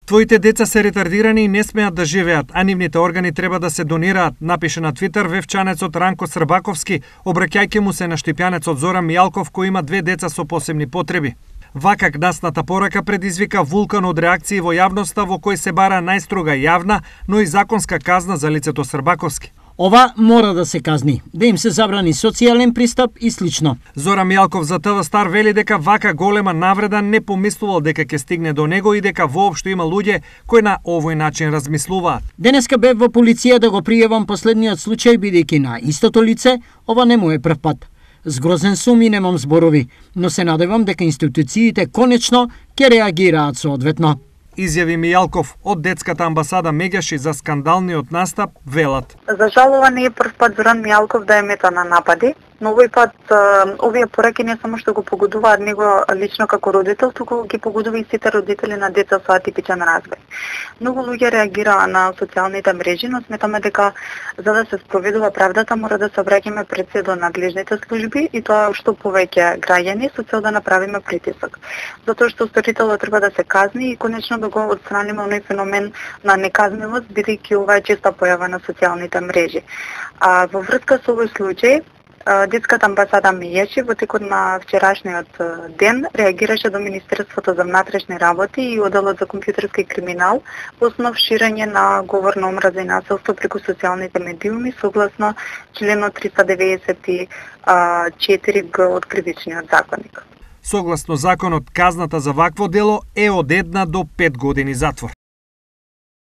Твоите деца се ретардирани и не смеат да живеат, а нивните органи треба да се донираат, напише на Твитер вевчанецот Ранко Србаковски, обраќајќи му се на штипјанецот Зоран Мијалков кој има 2 деца со посебни потреби. Вака гнасната порака предизвика вулкан од реакции во јавноста во кој се бара најстрога јавна, но и законска казна за лицето Србаковски. Ова мора да се казни, да им се забрани социјален пристап и слично. Зоран Мијалков за ТВ Стар вели дека вака голема навреда не помислувал дека ќе стигне до него и дека воопшто има луѓе кои на овој начин размислуваат. Денеска бев во полиција да го пријавам последниот случај бидејќи на истото лице ова не му е прв пат. Згрозен сум и немам зборови, но се надевам дека институциите конечно ќе реагираат соодветно. Изјави Мијалков од детската амбасада Меѓаши за скандалниот настап велат. За жал ова не е прв пат Зоран Мијалков да е мета на напади, но овој пат овие пораки не само што го погодуваат него лично како родител, туку ги погодува и сите родители на деца со атипичен развој. Многу луѓе реагираа на социјалните мрежи, но сметаме дека за да се спроведува правдата мора да се обраќаме пред се до надлежните служби и тоа што повеќе граѓани со цел да направиме притисок. Затоа што сторителот треба да се казни и конечно да го отстраниме оној феномен на неказнивост, бидејќи ова е честа појава на социјалните мрежи. Во врска со овој случај, детската амбасада Меѓаши во текот на вчерашниот ден реагираше до Министерството за внатрешни работи и Оделот за компјутерски криминал во основ ширење на говор на омраза и насилство преку социјалните медиуми согласно членот 394г од Кривичниот законник. Согласно законот, казната за вакво дело е од 1 до 5 години затвор.